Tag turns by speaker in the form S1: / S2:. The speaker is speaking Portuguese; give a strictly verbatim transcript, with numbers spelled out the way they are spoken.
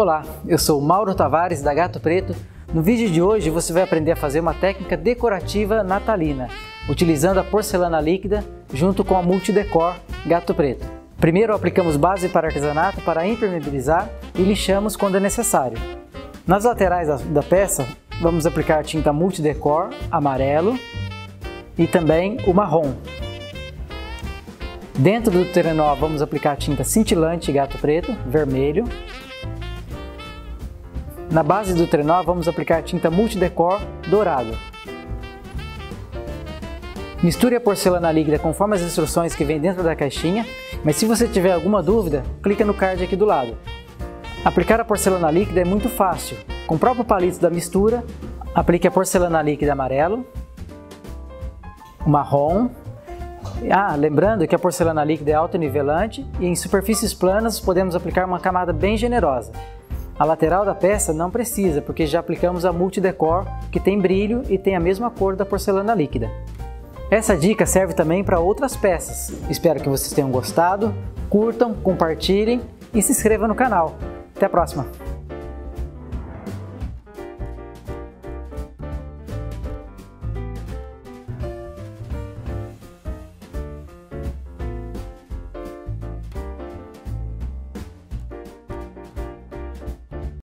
S1: Olá, eu sou Mauro Tavares da Gato Preto. No vídeo de hoje você vai aprender a fazer uma técnica decorativa natalina, utilizando a porcelana líquida junto com a Multidecor Gato Preto. Primeiro aplicamos base para artesanato para impermeabilizar e lixamos quando é necessário. Nas laterais da peça vamos aplicar tinta Multidecor amarelo e também o marrom. Dentro do trenó vamos aplicar tinta cintilante Gato Preto, vermelho. Na base do trenó vamos aplicar tinta Multidecor dourado. Misture a porcelana líquida conforme as instruções que vem dentro da caixinha, mas se você tiver alguma dúvida, clica no card aqui do lado. Aplicar a porcelana líquida é muito fácil. Com o próprio palito da mistura, aplique a porcelana líquida amarelo, o marrom. Ah, lembrando que a porcelana líquida é autonivelante e em superfícies planas podemos aplicar uma camada bem generosa. A lateral da peça não precisa, porque já aplicamos a Multidecor, que tem brilho e tem a mesma cor da porcelana líquida. Essa dica serve também para outras peças. Espero que vocês tenham gostado, curtam, compartilhem e se inscrevam no canal. Até a próxima!